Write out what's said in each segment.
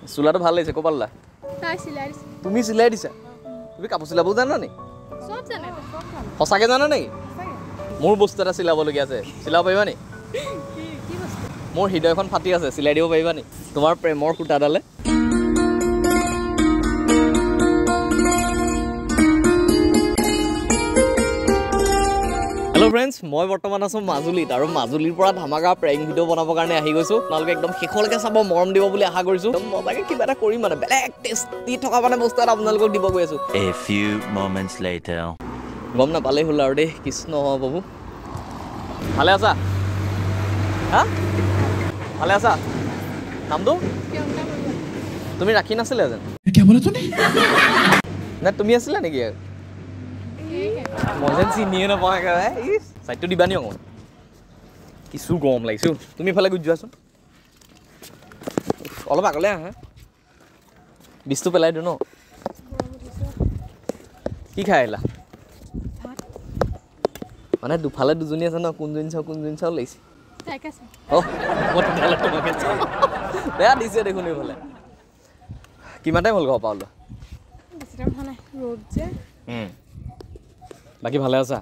চুলাটো ভাল লাগিছে ক'ৰ পৰা ল'লা তাই চিলাই দিছে তুমি চিলাই দিছা তুমি কাপোৰ চিলাব জানা নি সব জানে সব জানে সঁচাকৈ জানা নেকি মোৰ বস্তু এটা চিলাবলগীয়া আছে চিলাব পাৰিবা নি কি বস্তু মোৰ হৃদয়খন ফাটি আছে চিলাই দিব পাৰিবা নি তোমাৰ প্ৰেমৰ সূতাডালে হেল্ল' ফ্ৰেণ্ডছ মই বৰ্তমান আছোঁ মাজুলীত আৰু মাজুলীৰ পৰা ধামাকা প্ৰেংক ভিডিঅ' বনাবৰ কাৰণে আহি গৈছোঁ আপোনালোকে একদম শেষলৈকে চাব মৰম দিব বুলি আশা কৰিছোঁ মজাকৈ কিবা এটা কৰিম মানে বেলেগ টেষ্টি থকা মানে বস্তু এটা আপোনালোকক দিব গৈ আছোঁ A few moments later গম নাপালেই হ'ল আৰু দেই কৃষ্ণ প্ৰভু ভালে আছা হা ভালে আছা নামটো তুমি ৰাখি নাছিলে যেন নে তুমি আছিলা নেকি মই যেন চিনিয়ে নাপাওঁ একেবাৰে চাইডটো দিবা নি অকণ কিছু গৰম লাগিছোঁ তুমি ইফালে গুচি যোৱাচোন অলপ আগলৈ আহা বিষটো পেলাই দিওঁ ন কি খাই আহিলা মানে দুফালে দুজনী আছে ন কোনজনী চাওঁ লাগিছে বেয়া দিছে দেখোন এইফালে কিমান টাইম হ'ল ঘৰৰ পৰা ওলোৱা বাকী ভালে আছা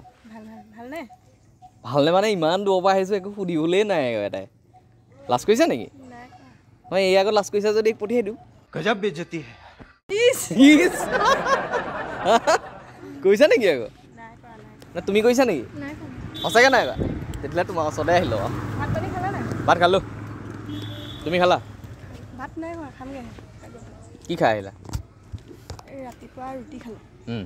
ভালনে মানে ইমান দূৰৰ পৰা আহিছোঁ একো সুধিবলৈ নাই এটাই লাজ কৰিছা নেকি মই এই আগত লাজ কৰিছা যদি পঠিয়াই দিওঁ गजब बेइज्जती है কৰিছা নেকি আকৌ না তুমি কৰিছা নেকি সঁচাকৈ নাই তেতিয়াহ'লে তোমাৰ ওচৰতে আহিলোঁ ভাত খালোঁ তুমি খালা কি খাই আহিলা ৰাতিপুৱা ৰুটি খালোঁ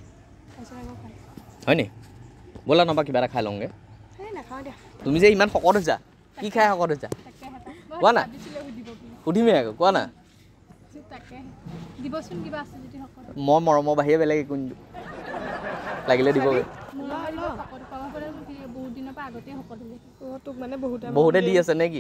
হয় নি ব'লা নবা কিবা এটা খাই লওঁগৈ তুমি যে ইমান শকত হৈছা কি খাই শকত হৈছা কোৱা না সুধিমেই আকৌ কোৱা না মই মৰমৰ বাহিৰে বেলেগ একো নিদিওঁ লাগিলে দিবগৈ বহুতে দি আছে নে কি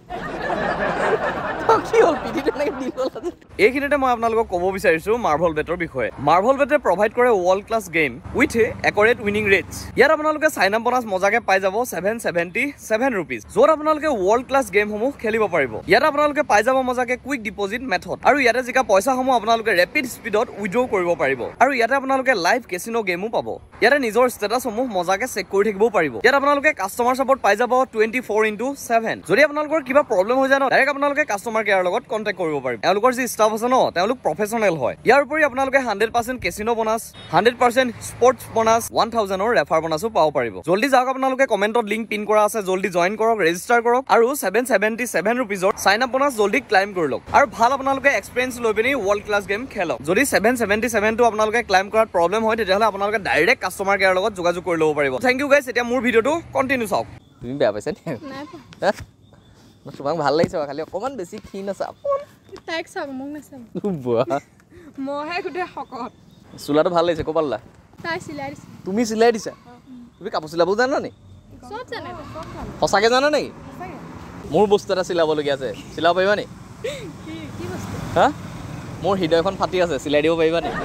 এইখিনিতে মই আপোনালোকক ক'ব বিচাৰিছোঁ মাৰ্ভল বেটৰ বিষয়ে মাৰ্ভল বেটে প্ৰভাইড কৰে world class game with accurate winning rates ইয়াত আপোনালোকে চাইন আপ বনাছ মজাকে পাই যাব 777 ৰুপিজ য'ত আপোনালোকে ৱৰ্ল্ড ক্লাছ গেমসমূহ খেলিব পাৰিব ইয়াত আপোনালোকে পাই যাব মজাকে কুইক ডিপজিট মেথড আৰু ইয়াতে জিকা পইচাসমূহ আপোনালোকে ৰেপিড স্পীডত উইথড্ৰ কৰিব পাৰিব আৰু ইয়াতে আপোনালোকে লাইভ কেচিনো গেমো পাব ইয়াতে নিজৰ ষ্টেটাছসমূহ মজাকে চেক কৰি থাকিবও পাৰিব ইয়াত আপোনালোকে কাষ্টমাৰ ছাপৰ্ট পাই যাব 24/7 যদি আপোনালোকৰ কিবা প্ৰব্লেম হৈ যায় ন ডাইৰেক্ট আপোনালোকে কাষ্টমাৰ কেয়াৰৰ লগত কণ্টেক্ট কৰিব পাৰিব তেওঁলোকৰ যি ষ্টাফ আছে ন তেওঁলোক প্ৰফেচনেল হয় ইয়াৰ উপৰি আপোনালোকে 100% কেচিনো বোনাছ 100% স্পৰ্টছ বোনাছ 1000ৰ ৰেফাৰ বোনাছো পাব পাৰিব জলদি যাওক আপোনালোকে কমেণ্টত লিংক পিন কৰা আছে জলদি জইন কৰক ৰেজিষ্টাৰ কৰক আৰু 777 ৰুপিজৰ চাইন আপ বোনাছ জলদি ক্লাইম কৰি লওক আৰু ভাল আপোনালোকে এক্সপিৰিয়েঞ্চ লৈ পিনি ৱৰ্ল্ড ক্লাছ গেম খেলক যদি 777 টো আপোনালোকে ক্লাইম কৰাত প্ৰব্লেম হয় তেতিয়াহ'লে আপোনালোকে ডাইৰেক্ট কাষ্টমাৰ কেয়াৰৰ লগত যোগাযোগ কৰি ল'ব পাৰিব থেংক ইউ গাইছ এতিয়া মোৰ ভিডিঅ'টো কণ্টিনিউ চাওক তুমি বেয়া পাইছা নি তোমাক ভাল লাগিছে খালি অকণমান বেছি ক্ষীণ আছে তাইক চাব মোক নাচাব মইহে গোটেই শকত চুলাটো ভাল লাগিছে ক'ৰ পৰা ল'লা তাই চিলাই দিছে তুমি চিলাই দিছা তুমি কাপোৰ চিলাব জানা নি সব জানে সব জানে সঁচাকৈ জানা নেকি মোৰ বস্তু এটা চিলাবলগীয়া আছে চিলাব পাৰিবা নি কি বস্তু হা মোৰ হৃদয়খন ফাটি আছে চিলাই দিব পাৰিবা নি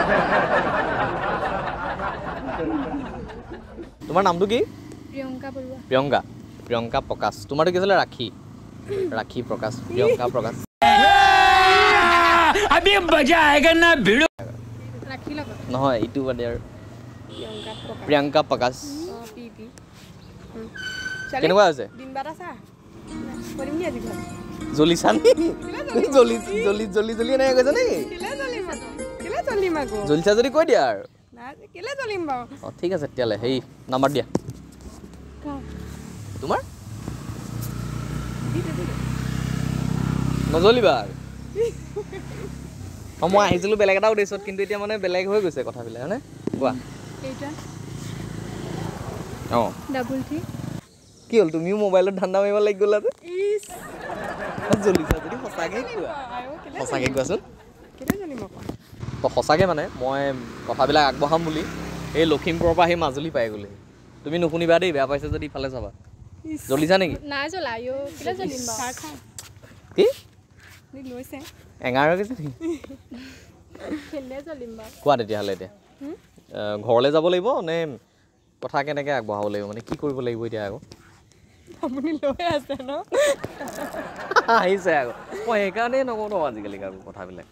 তোমাৰ নামটো কি প্ৰিয়ংকা বৰুৱা প্ৰিয়ংকা প্ৰকাশ তোমাৰটো কি আছিলে ৰাখী প্ৰকাশ প্ৰিয়ংকা প্ৰকাশ अभी मजा आएगा ना भिड़ो ৰাখি লগত নহয় ইটো বাদে আৰু প্ৰিয়ংকা প্ৰিয়ংকা প্ৰকাশ প্ৰকাশ পি কেনেকুৱা হৈছে দিন বাটা চা কৰিম নি আজি ঘৰ জ্বলিছা নি জ্বলি এনেকৈ কৈছা নেকি কেলে জ্বলিম আকৌ জ্বলিছা যদি কৈ দিয়া আৰু কেলে জ্বলিম বাৰু অঁ ঠিক আছে তেতিয়াহ'লে হেৰি নাম্বাৰ দিয়া তোমাৰ নজ্বলিবা আৰু অঁ মই আহিছিলোঁ বেলেগ এটা উদ্দেশ্যত কিন্তু এতিয়া মানে বেলেগ হৈ গৈছে কথাবিলাক হয়নে কোৱা অঁ কি হ'ল তুমিও মোবাইলত ধান্দা মাৰিব লাগি গ'লা যে জ্বলিছা যদি সঁচাকৈ কোৱা সঁচাকৈ কোৱাচোন তো সঁচাকৈ মানে মই কথাবিলাক আগবঢ়াম বুলি এই লখিমপুৰৰ পৰা আহি মাজুলী পাই গ'লে তুমি নুশুনিবা দেই বেয়া পাইছে যদি ইফালে চাবা জ্বলিছা নেকি নাই জ্বলা কেলে জ্বলিম বাৰু কি লৈছে এঙাৰ হৈ গৈছে নেকি কেলে জ্বলিম বাৰু কোৱা তেতিয়াহ'লে এতিয়া ঘৰলৈ যাব লাগিব নে কথা কেনেকৈ আগবঢ়াব লাগিব মানে কি কৰিব লাগিব এতিয়া আকৌ আপুনি লৈ আছে ন আহিছে আকৌ মই সেইকাৰণেই নকওঁ আজিকালি কাকো কথাবিলাক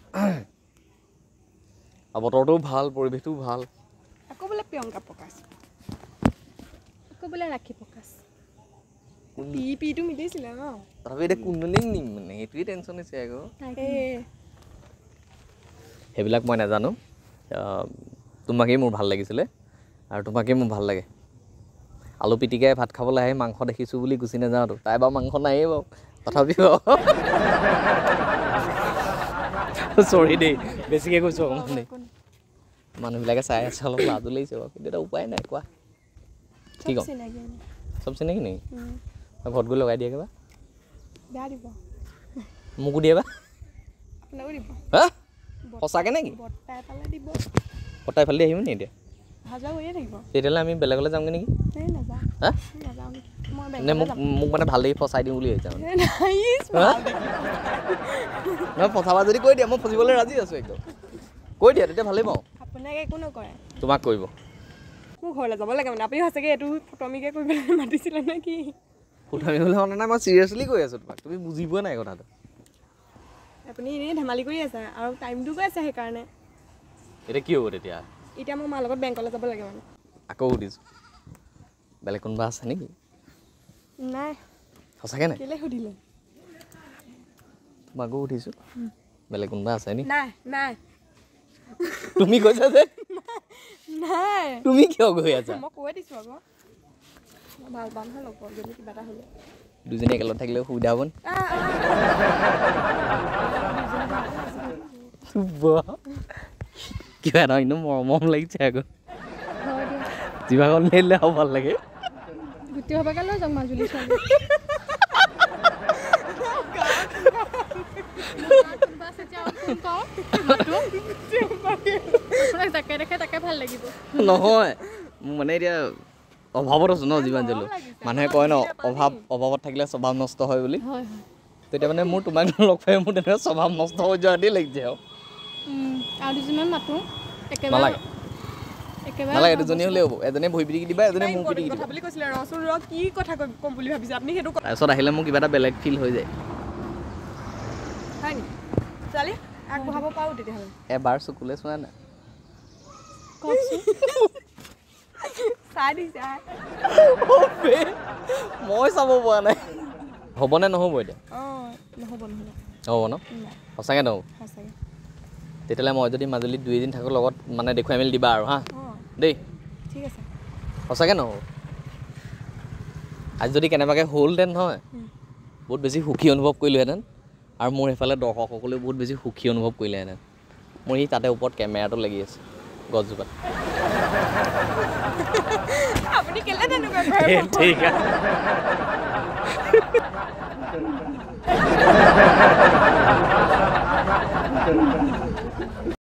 আৰু বতৰটোও ভাল পৰিৱেশটোও ভাল আকৌ বোলে প্ৰিয়ংকা প্ৰকাশ আকৌ বোলে ৰাখি প্ৰকাশ পিটো মিলিছিলে ন তথাপি এতিয়া কোনজনীক নিম মানে সেইটোৱে টেনশ্যন হৈছে আকৌ সেইবিলাক মই নাজানো তোমাকেই মোৰ ভাল লাগিছিলে আৰু তোমাকেই মোৰ ভাল লাগে আলু পিটিকাই ভাত খাবলৈ আহি মাংস দেখিছোঁ বুলি গুচি নাযাওঁতো তাই বাৰু মাংস নায়েই বাৰু তথাপিও চৰি দেই বেছিকৈ কৈছোঁ দেই মানুহবিলাকে চাই আছে অলপ লাজো লাগিছে বাৰু কিন্তু এটা উপায় নাই কোৱা কি ক'ম চব চিনাকি নেকি ঘৰত গৈ লগাই দিয়ে কিবা মোকো দিয়ে বা হা সঁচাকৈ নেকি বৰ্তাই ফালে আহিব নি এতিয়া তেতিয়াহ'লে আমি বেলেগলৈ যামগৈ নেকি হা নে মোক মানে ভাল লাগি ফচাই দিওঁ বুলি ভাবিছা নহয় ফচাবা যদি কৈ দিয়া মই ফচিবলৈ ৰাজি আছোঁ একদম কৈ দিয়া তেতিয়া ভালেই পাওঁ আপোনাক একো নকৰে তোমাক কৰিব মোৰ ঘৰলৈ যাব লাগে মানে আপুনি সঁচাকৈ এইটো ফটমিকৈ কৰিবলৈ মাতিছিলে নে কি ফটমি হ'লে মানে নাই মই চিৰিয়াছলি কৈ আছোঁ তোমাক তুমি বুজি পোৱা নাই কথাটো আপুনি এনেই ধেমালি কৰি আছে আৰু টাইমটো গৈ আছে সেইকাৰণে এতিয়া কি হ'ব তেতিয়া এতিয়া মোৰ মাৰ লগত বেংকলৈ যাব লাগে মানে আকৌ সুধিছোঁ বেলেগ কোনোবা আছে নেকি নাই সঁচাকৈ নাই কেলৈ সুধিলে তোমাকো সুধিছোঁ বেলেগ কোনোবা আছে নি নাই নাই তুমি কৈছা যে নাই তুমি কিয় গৈ আছা মই কৈ দিছোঁ আকৌ ভাল পাম নহয় লগ পাম যদি কিবা এটা হ'লে দুজনী একেলগে থাকিলেও সুবিধা হ'ব নি কিবা এটা একদম মৰম লাগিছে আকৌ জিভাখন মেলিলে আৰু ভাল লাগে গোটেই হ'বকে লৈ যাওক মাজুলী ছোৱালী তাকে দেখে তাকে ভাল লাগিব নহয় মোৰ মানে এতিয়া অভাৱত আছোঁ ন যিমান যালেও মানুহে কয় ন অভাৱত থাকিলে স্বভাৱ নষ্ট হয় বুলি তেতিয়া মানে মোৰ তোমাক লগ পাই মোৰ তেনেকুৱা স্বভাৱ নষ্ট হৈ যোৱাতেই লাগিছে আৰু দুজনমান মাতো নালাগে নালাগে দুজনী হ'লেই হ'ব এজনীয়ে ভৰি পিটিকি দিবা এজনীয়ে মোৰ পিটিকি দিবা বুলি কৈছিলে ৰচোন ৰ কি কথা ক'ম বুলি ভাবিছে আপুনি সেইটো তাৰপিছত আহিলে মোৰ কিবা এটা বেলেগ ফিল হৈ যায় হয় নি ছোৱালী আগবঢ়াব পাৰোঁ তেতিয়াহ'লে এবাৰ চকুলে চোৱা নাই কওকচোন চাই দিছে মই চাব পৰা নাই হ'বনে নহ'ব এতিয়া নহ'ব হ'ব ন সঁচাকৈ নহ'ব সঁচাকৈ তেতিয়াহ'লে মই যদি মাজুলীত 2 এদিন থাকোঁ লগত মানে দেখুৱাই মেলি দিবা আৰু হা দেই ঠিক আছে সঁচাকৈ নহ'ব আজি যদি কেনেবাকৈ হ'লহেঁতেন নহয় বহুত বেছি সুখী অনুভৱ কৰিলোঁহেঁতেন আৰু মোৰ সেইফালে দৰ্শকসকলেও বহুত বেছি সুখী অনুভৱ কৰিলেহেঁতেন মোৰ সি তাতে ওপৰত কেমেৰাটো লাগি আছে গছজোপাত আপুনি কেলে তেনেকুৱা কৰে ঠিক আছে